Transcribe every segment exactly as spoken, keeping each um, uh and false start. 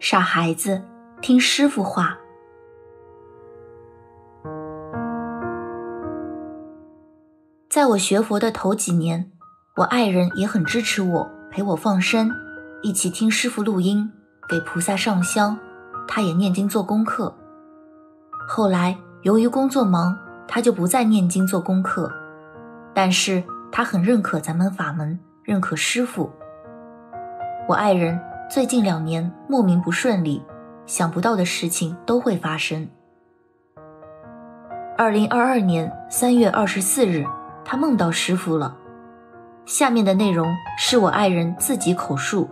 傻孩子，听师父话。在我学佛的头几年，我爱人也很支持我，陪我放生，一起听师父录音，给菩萨上香，他也念经做功课。后来由于工作忙，他就不再念经做功课，但是他很认可咱们法门，认可师父。我爱人最近两年莫名不顺利，想不到的事情都会发生。二零二二年三月二十四日，他梦到师父了。下面的内容是我爱人自己口述，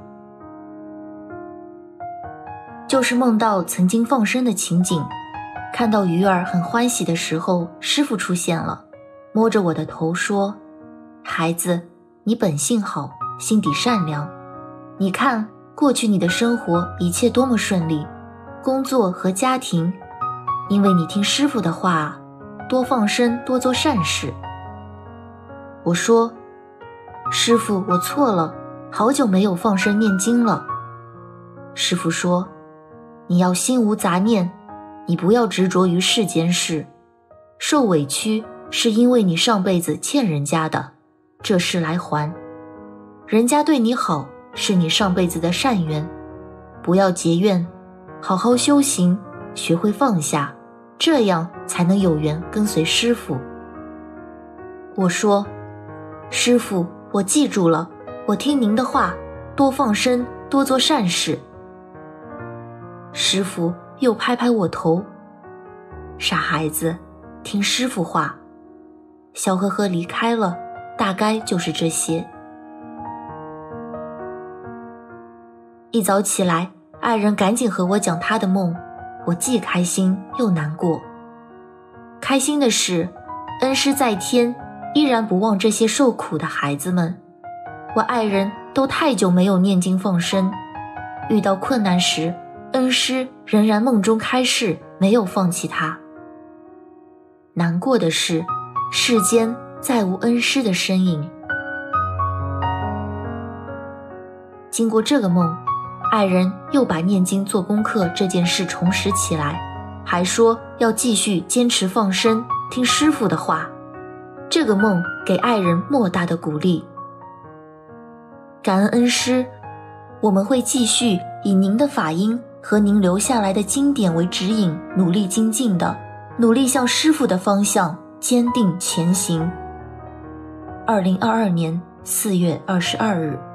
就是梦到曾经放生的情景，看到鱼儿很欢喜的时候，师父出现了，摸着我的头说：孩子，你本性好，心底善良，你看过去你的生活一切多么顺利，工作和家庭，因为你听师父的话，多放生，多做善事。我说：师父，我错了，好久没有放生念经了。师父说：你要心无杂念，你不要执着于世间事，受委屈是因为你上辈子欠人家的，这事来还。人家对你好，是你上辈子的善缘，不要结怨，好好修行，学会放下，这样才能有缘跟随师父。我说：师父，我记住了，我听您的话，多放生，多做善事。师父又拍拍我头：傻孩子，听师父话。笑呵呵离开了，大概就是这些。一早起来，爱人赶紧和我讲他的梦，我既开心又难过。开心的是，恩师在天，依然不忘这些受苦的孩子们。我爱人都太久没有念经放生，遇到困难时，恩师仍然梦中开示，没有放弃他。难过的是，世间再无恩师的身影。经过这个梦，爱人又把念经做功课这件事重拾起来，还说要继续坚持放生，听师父的话。这个梦给爱人莫大的鼓励。感恩恩师，我们会继续以您的法音和您留下来的经典为指引，努力精进的，努力向师父的方向坚定前行。二零二二年四月二十二日。